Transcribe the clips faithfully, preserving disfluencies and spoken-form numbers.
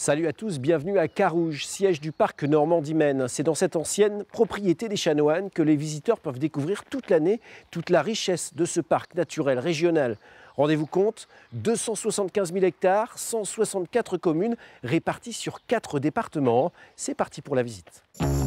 Salut à tous, bienvenue à Carouge, siège du parc Normandie-Maine. C'est dans cette ancienne propriété des chanoines que les visiteurs peuvent découvrir toute l'année toute la richesse de ce parc naturel régional. Rendez-vous compte, deux cent soixante-quinze mille hectares, cent soixante-quatre communes réparties sur quatre départements. C'est parti pour la visite.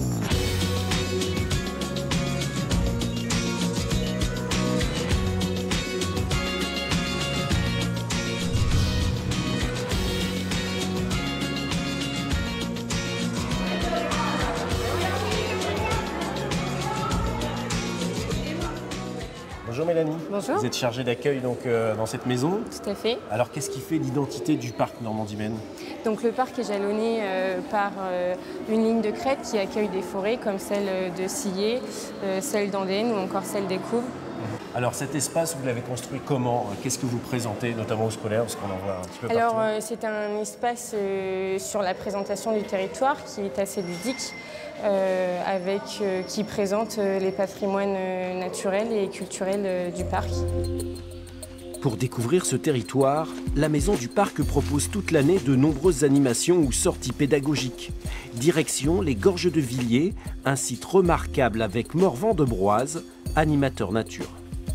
Bonjour Mélanie. Bonjour. Vous êtes chargée d'accueil donc euh, dans cette maison. Tout à fait. Alors qu'est-ce qui fait l'identité du parc Normandie-Maine? Donc le parc est jalonné euh, par euh, une ligne de crête qui accueille des forêts comme celle de Sillé, euh, celle d'Andenne ou encore celle des Couves. Alors cet espace, vous l'avez construit comment? Qu'est-ce que vous présentez, notamment aux scolaires, parce qu'on en voit un petit peu Alors partout. euh, c'est un espace euh, sur la présentation du territoire qui est assez ludique, euh, avec, euh, qui présente euh, les patrimoines euh, naturels et culturels euh, du parc. Pour découvrir ce territoire, la Maison du Parc propose toute l'année de nombreuses animations ou sorties pédagogiques. Direction les Gorges de Villiers, un site remarquable avec Morvan de Broise, animateur nature.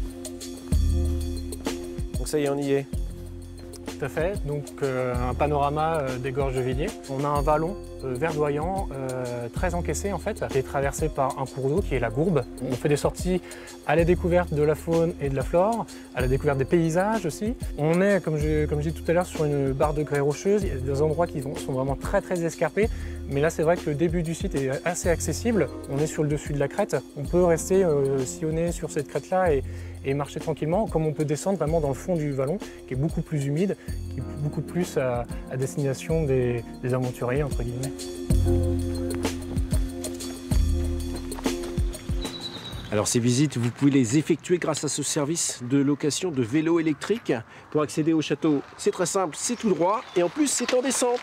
Donc ça y est, on y est. Tout à fait, donc euh, un panorama euh, des gorges de Villiers. On a un vallon euh, verdoyant, euh, très encaissé en fait, qui est traversé par un cours d'eau qui est la Gourbe. On fait des sorties à la découverte de la faune et de la flore, à la découverte des paysages aussi. On est, comme je, comme je dis tout à l'heure, sur une barre de grès rocheuse. Il y a des endroits qui vont, sont vraiment très très escarpés. Mais là, c'est vrai que le début du site est assez accessible. On est sur le dessus de la crête. On peut rester euh, sillonner sur cette crête-là et, et marcher tranquillement, comme on peut descendre vraiment dans le fond du vallon, qui est beaucoup plus humide, qui est beaucoup plus à, à destination des, des aventuriers, entre guillemets. Alors ces visites, vous pouvez les effectuer grâce à ce service de location de vélos électriques. Pour accéder au château, c'est très simple, c'est tout droit et en plus c'est en descente.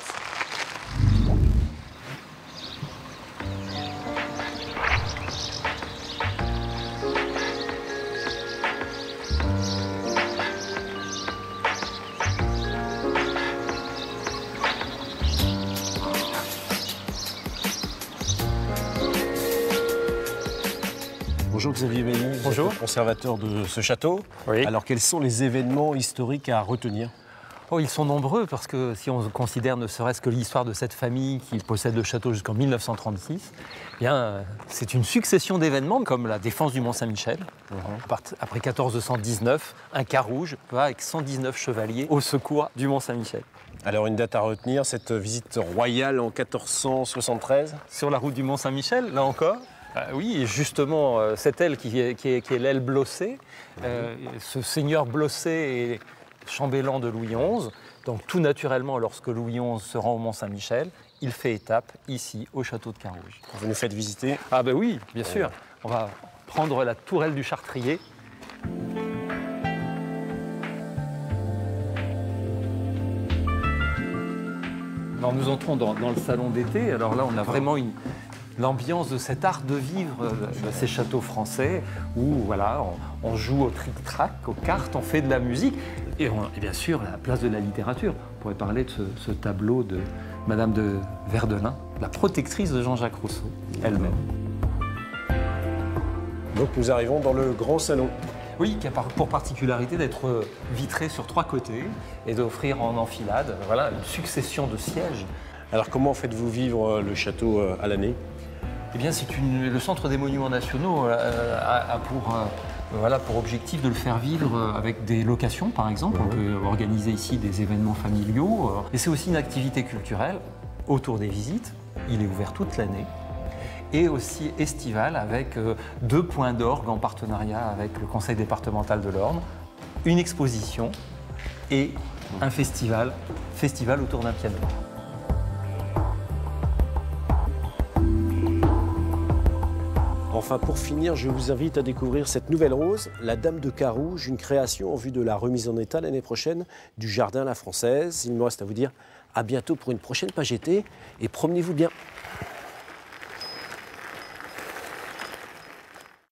Bonjour Xavier Mény, Bonjour. Conservateur de ce château. Oui. Alors quels sont les événements historiques à retenir? Oh, ils sont nombreux parce que si on considère ne serait-ce que l'histoire de cette famille qui possède le château jusqu'en mille neuf cent trente-six, eh bien, c'est une succession d'événements comme la défense du Mont-Saint-Michel. Uh-huh. Après quatorze cent dix-neuf, un Carouge va avec cent dix-neuf chevaliers au secours du Mont-Saint-Michel. Alors une date à retenir, cette visite royale en quatorze cent soixante-treize? Sur la route du Mont-Saint-Michel, là encore. Euh, oui, et justement, euh, cette aile qui est, qui est, qui est l'aile Blossé, euh, ce seigneur Blossé est chambellan de Louis onze. Donc tout naturellement, lorsque Louis onze se rend au Mont-Saint-Michel, il fait étape ici, au château de Carouge. Vous nous faites visiter? Ah ben oui, bien sûr. On va prendre la tourelle du Chartrier. Alors, nous entrons dans, dans le salon d'été. Alors là, on a vraiment une... l'ambiance de cet art de vivre de ces châteaux français où voilà, on, on joue au tric-trac, aux cartes, on fait de la musique. Et, on, et bien sûr, la place de la littérature. On pourrait parler de ce, ce tableau de Madame de Verdelin, la protectrice de Jean-Jacques Rousseau, elle-même. Donc nous arrivons dans le grand salon. Oui, qui a pour particularité d'être vitré sur trois côtés et d'offrir en enfilade voilà, une succession de sièges. Alors comment faites-vous vivre le château à l'année? Eh bien, c'est une, le Centre des Monuments Nationaux euh, a, a pour, euh, voilà, pour objectif de le faire vivre avec des locations, par exemple. Mmh. On peut organiser ici des événements familiaux. Euh, et c'est aussi une activité culturelle autour des visites. Il est ouvert toute l'année. Et aussi estival avec euh, deux points d'orgue en partenariat avec le Conseil départemental de l'Orne, une exposition et un festival, festival autour d'un piano. Enfin, pour finir, je vous invite à découvrir cette nouvelle rose, la Dame de Carouge, une création en vue de la remise en état l'année prochaine du Jardin La Française. Il me reste à vous dire à bientôt pour une prochaine page été et promenez-vous bien.